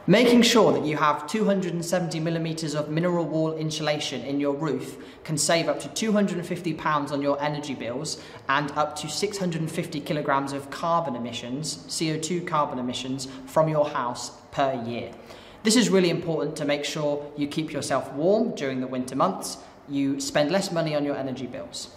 Making sure that you have 270 millimeters of mineral wool insulation in your roof can save up to £250 on your energy bills and up to 650 kilograms of carbon emissions, CO2 carbon emissions, from your house per year. This is really important to make sure you keep yourself warm during the winter months, you spend less money on your energy bills.